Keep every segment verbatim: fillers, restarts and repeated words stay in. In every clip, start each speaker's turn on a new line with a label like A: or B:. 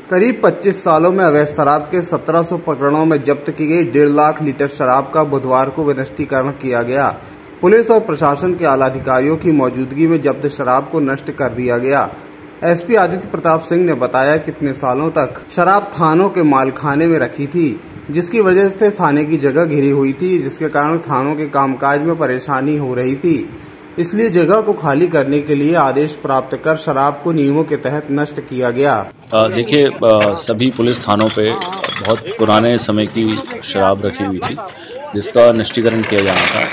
A: करीब पच्चीस सालों में अवैध शराब के सत्रह सौ प्रकरणों में जब्त की गई डेढ़ लाख लीटर शराब का बुधवार को विनष्टीकरण किया गया। पुलिस और प्रशासन के आला अधिकारियों की मौजूदगी में जब्त शराब को नष्ट कर दिया गया। एसपी आदित्य प्रताप सिंह ने बताया कि इतने सालों तक शराब थानों के मालखाने में रखी थी, जिसकी वजह से थाने की जगह घिरी हुई थी, जिसके कारण थानों के कामकाज में परेशानी हो रही थी। इसलिए जगह को खाली करने के लिए आदेश प्राप्त कर शराब को नियमों के तहत नष्ट किया गया।
B: देखिए, सभी पुलिस थानों पे बहुत पुराने समय की शराब रखी हुई थी, जिसका नष्टीकरण किया जाना था।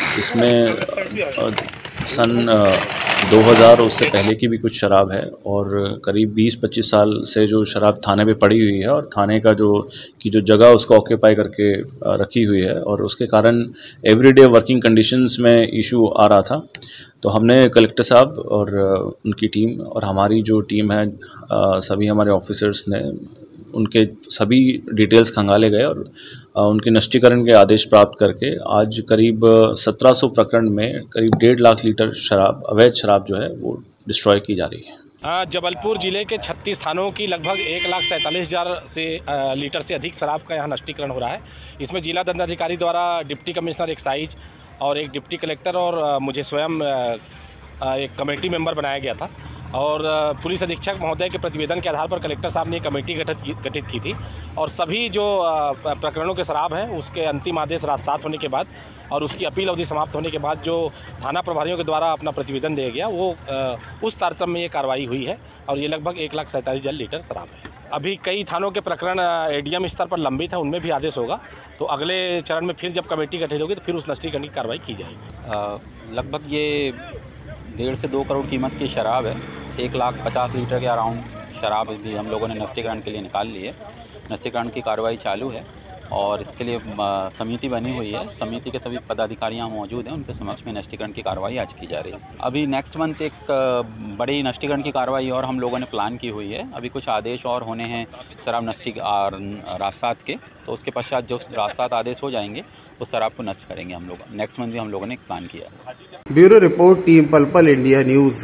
B: इसमें सन दो हज़ार उससे पहले की भी कुछ शराब है और करीब बीस पच्चीस साल से जो शराब थाने पे पड़ी हुई है और थाने का जो की जो जगह उसको ऑक्यूपाई करके रखी हुई है और उसके कारण एवरीडे वर्किंग कंडीशंस में इशू आ रहा था। तो हमने कलेक्टर साहब और उनकी टीम और हमारी जो टीम है, सभी हमारे ऑफिसर्स ने उनके सभी डिटेल्स खंगाले गए और उनके नष्टीकरण के आदेश प्राप्त करके आज करीब सत्रह सौ प्रकरण में करीब डेढ़ लाख लीटर शराब, अवैध शराब जो है वो डिस्ट्रॉय की जा रही है।
C: जबलपुर जिले के छत्तीस थानों की लगभग एक लाख सैंतालीस हज़ार से लीटर से अधिक शराब का यहाँ नष्टीकरण हो रहा है। इसमें जिला दंडाधिकारी द्वारा डिप्टी कमिश्नर एक्साइज और एक डिप्टी कलेक्टर और मुझे स्वयं एक कमेटी मेंबर बनाया गया था और पुलिस अधीक्षक महोदय के प्रतिवेदन के आधार पर कलेक्टर साहब ने कमेटी गठित की गठित की थी और सभी जो प्रकरणों के शराब हैं उसके अंतिम आदेश रात सात होने के बाद और उसकी अपील अवधि समाप्त होने के बाद जो थाना प्रभारियों के द्वारा अपना प्रतिवेदन दिया गया वो उस तारतम्य में ये कार्रवाई हुई है और ये लगभग एक लाख सैंतालीस हज़ार लीटर शराब है। अभी कई थानों के प्रकरण एडीएम स्तर पर लंबित है, उनमें भी आदेश होगा। तो अगले चरण में फिर जब कमेटी गठित होगी तो फिर उस नष्टीकरण की कार्रवाई की जाएगी।
D: लगभग ये डेढ़ से दो करोड़ कीमत की शराब है। एक लाख पचास लीटर के अराउंड शराब भी हम लोगों ने नष्टीकरण के लिए निकाल ली है। नष्टीकरण की कार्रवाई चालू है और इसके लिए समिति बनी हुई है। समिति के सभी पदाधिकारी यहाँ मौजूद हैं, उनके समक्ष में नष्टीकरण की कार्रवाई आज की जा रही है। अभी नेक्स्ट मंथ एक बड़ी नष्टीकरण की कार्रवाई और हम लोगों ने प्लान की हुई है। अभी कुछ आदेश और होने हैं शराब नष्टी राजसात के, तो उसके पश्चात जो राजसात आदेश हो जाएंगे उस शराब को नष्ट करेंगे हम लोग। नेक्स्ट मंथ भी हम लोगों ने एक प्लान किया है।
A: ब्यूरो रिपोर्ट, टीम पल पल इंडिया न्यूज़।